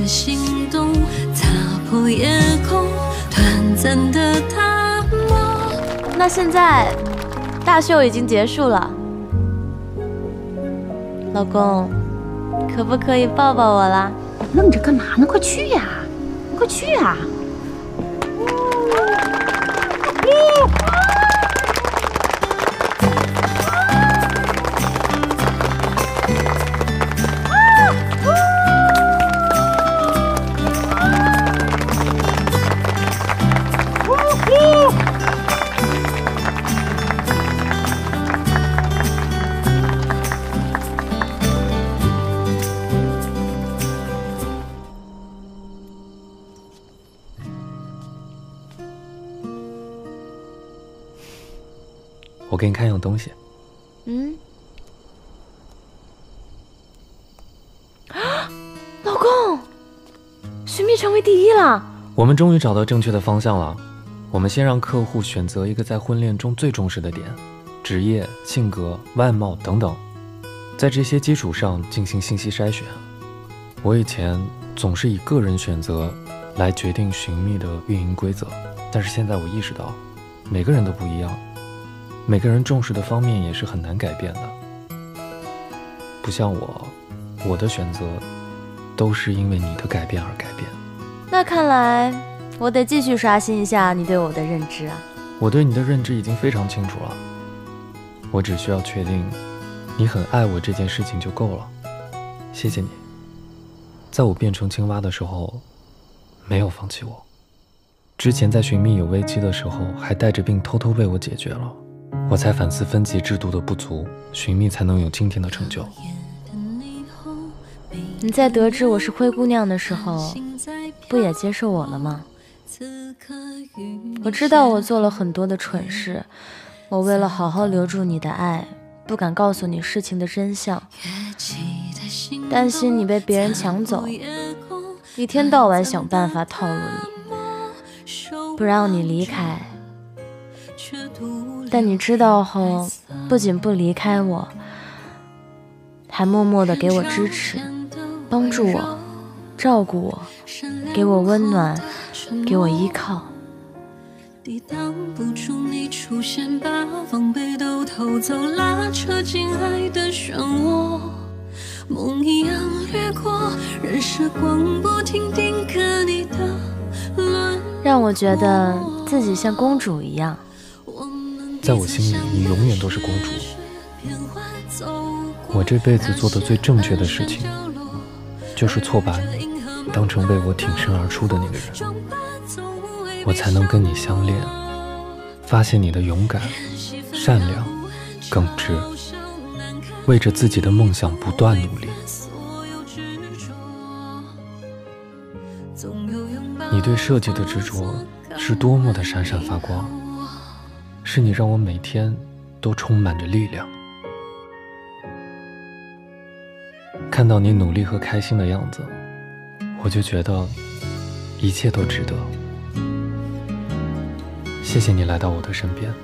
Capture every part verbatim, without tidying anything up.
的心动，擦破夜空，短暂的淡漠。 那现在大秀已经结束了，老公，可不可以抱抱我啦？ 愣着干嘛呢？快去呀，快去呀！ 我给你看样东西。 嗯，老公，寻觅成为第一了。 我们终于找到正确的方向了。我们先让客户选择一个在婚恋中最重视的点，职业、性格、外貌等等，在这些基础上进行信息筛选。我以前总是以个人选择来决定寻觅的运营规则，但是现在我意识到，每个人都不一样。每个人重视的方面也是很难改变的，不像我，我的选择都是因为你的改变而改变。 那看来我得继续刷新一下你对我的认知啊。 我对你的认知已经非常清楚了，我只需要确定你很爱我这件事情就够了。谢谢你，在我变成青蛙的时候没有放弃我，之前在寻觅有危机的时候还带着病偷偷为我解决了，我才反思分级制度的不足，寻觅才能有今天的成就。 你在得知我是灰姑娘的时候，不也接受我了吗？我知道我做了很多的蠢事，我为了好好留住你的爱，不敢告诉你事情的真相，担心你被别人抢走，一天到晚想办法套路你，不让你离开。但你知道后，不仅不离开我，还默默地给我支持，帮助我，照顾我，给我温暖，给我依靠。 抵挡不住你出现，把防备都偷走，拉扯进爱的漩涡，梦一样掠过，任时光不停定格你的轮廓， 让我觉得自己像公主一样。 在我心里，你永远都是公主。我这辈子做的最正确的事情，就是错把你当成为我挺身而出的那个人，我才能跟你相恋，发现你的勇敢、善良、耿直，为着自己的梦想不断努力。你对设计的执着是多么的闪闪发光，是你让我每天都充满着力量。看到你努力和开心的样子，我就觉得一切都值得。谢谢你来到我的身边。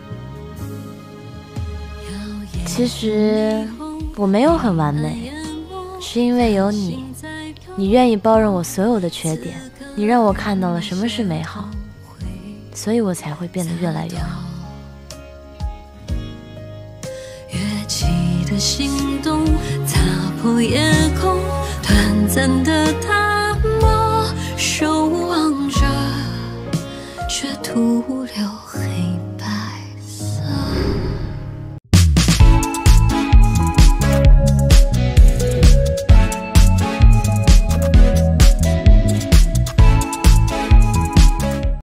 其实我没有很完美，是因为有你，你愿意包容我所有的缺点，你让我看到了什么是美好，所以我才会变得越来越好。 跃起的心动，擦破夜空，短暂的